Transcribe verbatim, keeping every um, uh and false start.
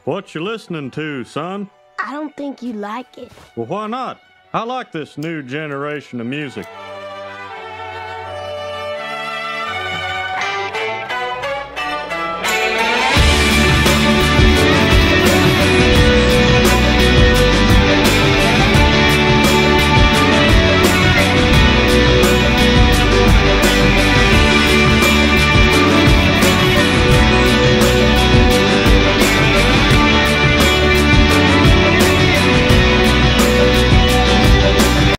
What you listening to, son? I don't think you like it. Well, why not? I like this new generation of music.